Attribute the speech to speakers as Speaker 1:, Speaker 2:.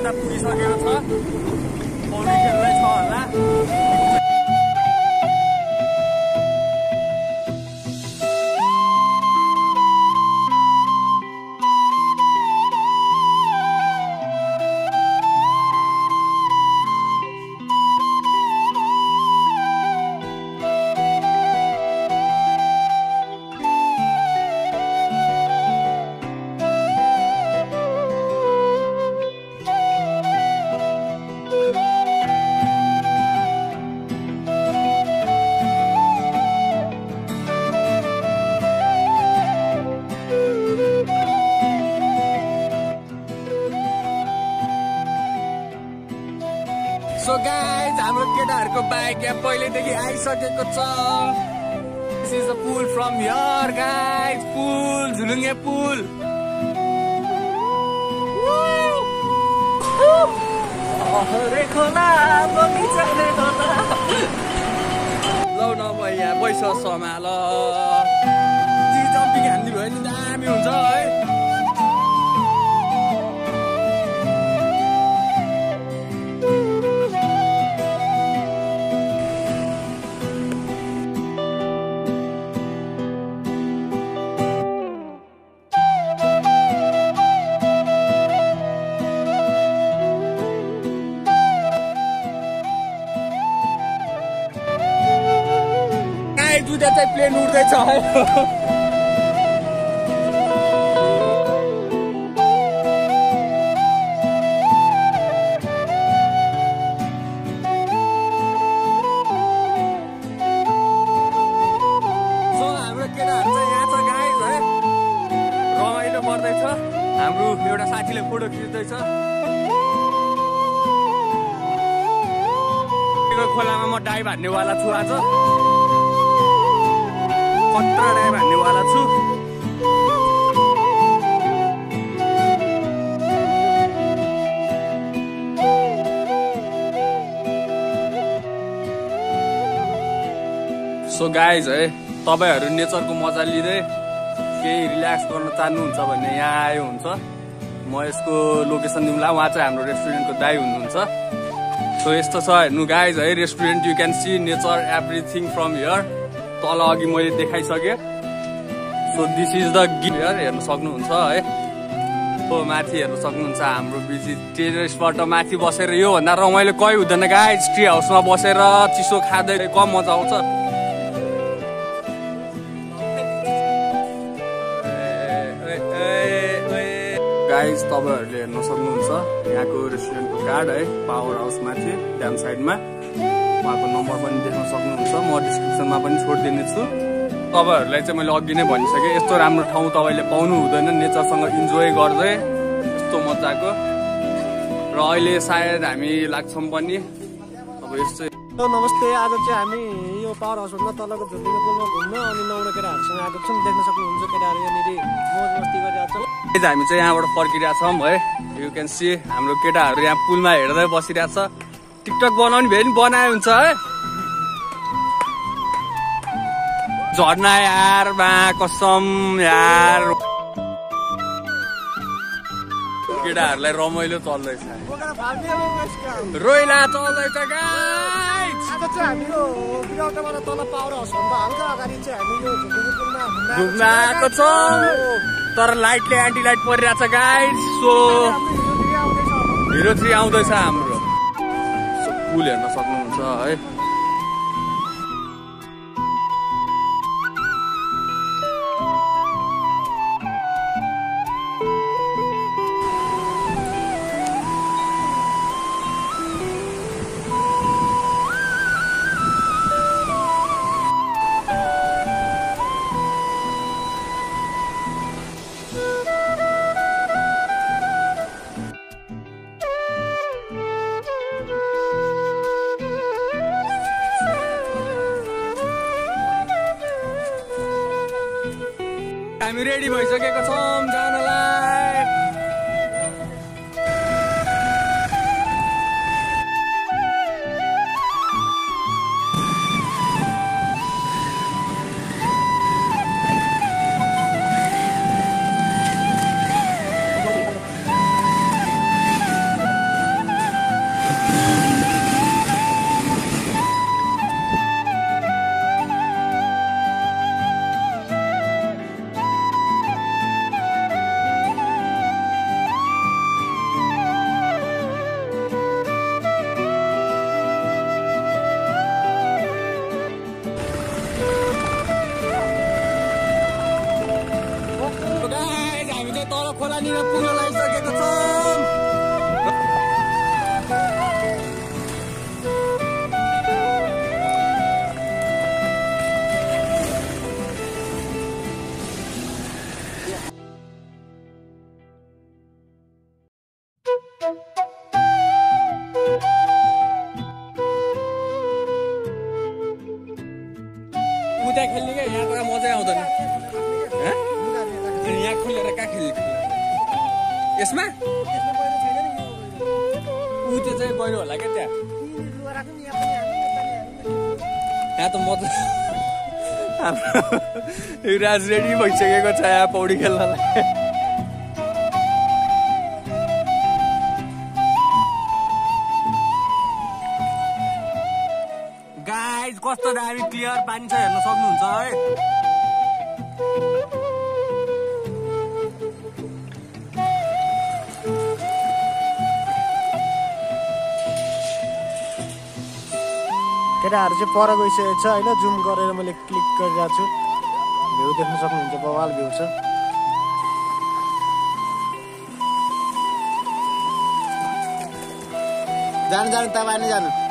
Speaker 1: यता पुगिसकेको छ पौडी खेल्दै छ होला So guys, हाम्रो केटाहरुको बाइक यहाँ पहिलेदेखि आइसकेको छ। This is the pool from here guys, pool, झुलुङ्गे pool। हरे खोला बगैँचाले होला। लौ न म यहाँ पैसा समाल। जी जम्पिङ हान्ने भयो नि दामी हुन्छ है। दुईटा चाहिँ प्लेन उड्दैछ है सो हाम्रो केटाहरु चाहिँ यहाँ छ गाइस है रमाइलो पर्दैछ हाम्रो एउटा साथीले फोटो खिच्दैछ खोलामा म डाइभ हान्नेवाला छु आज खतरा डाइभ हान्नेवाला छु सो गाइज है तपाईहरु नेचरको मजा लिँदै केही रिल्याक्स गर्न चाहनुहुन्छ भने यहाँ आयो हुन्छ म यसको लोकेसन दिउँला उहाँ चाहिँ हाम्रो रेस्टुरेन्टको दाइ हुनुहुन्छ सो यस्तो छ हेर्नु गाइज है restaurant you can see nature everything from here तल अघि मैले देखाइसके so this is the gear हेर्न सक्नुहुन्छ है हो माथि हेर्न सक्नुहुन्छ हाम्रो बिजी टेरेसबाट माथि बसेर यो भन्दा रमाइलो कहीँ हुँदैन गाइज ट्री हाउसमा बसेर चिसो खाँदै कम मजा आउँछ गाइज तपाईहरुले हेर्न सक्नुहुन्छ यहाँको रेस्टुरेन्टको कार्ड है पावर हाउस माथि ड्याम साइडमा उहाँको नम्बर पनि देख्न सक्नुहुन्छ म डिस्क्रिप्सनमा पनि छोडिदिने छु तपाईहरुलाई चाहिँ मैले अघि नै भनिसके यस्तो राम्रो ठाउँ तपाईले पाउनु हुँदैन नेचरसँग इन्जोय गर्दै यस्तो मजाको र अहिले सायद हामी लाग्छौं पनि अब यस्तो
Speaker 2: नमस्ते आज चाहिँ हामी यो पावर हाउसभन्दा तलको झुलुङ्गे पुलमा घुम्न अनि नौलो केटाहरुसँग आएको छौं देख्न सक्नुहुन्छ केटाहरु यहाँनिर मौज मस्ती गरिरहेका छन्
Speaker 1: हामी चाहिँ यहाँबाट फर्किरहेका छौं है यु क्यान सी हाम्रो केटाहरु यहाँ पुलमा हेर्दै बसिरहेछ टिकटक बनाउने भए नि बनाए हुन्छ है झर्ना यार बा कसम यार केटाहरुलाई रमाइलो चल्दैछ रोइला चल्दैछ गाइस
Speaker 2: आज चाहिँ हामी यो बिराउटाबाट तल पावर हाउसभन्दा हल्का अगाडि चाहिँ हामी यो झुलुङ्गे पुलमा
Speaker 1: घुम्न आएको छौं तर लाइटले एन्टी लाइट परिरहेछ गाइस सो हिरो 3 आउँदैछ हाम्रो पुल हेर्न सक्नुहुन्छ है हामी रेडी भइसकेको छौं जानलाई यहाँनिर पुग्न लागिसकेको छौँ। उता खेल्ने क्या यहाँ त मजै आउँदैन। यहाँ खोलेर कहाँ खेल्ने यसमा ऊ त्यो चाहिँ गयो होला क्या त्यहाँ। यहाँ त मजा हाम्रो युवराज रेडी भइसकेको छ यहाँ पौडी खेल्नलाई। गाइस कस्तो दामी क्लियर पानी छ हेर्न सक्नुहुन्छ है।
Speaker 2: केटाहरू चाहिँ पर गइसकेको छ होइन। जुम गरेर मैले क्लिक गरिरहेको छु। भ्यू देख्न सक्नुहुन्छ, बवाल भ्यू छ।
Speaker 3: जानु तपाईँ जानु।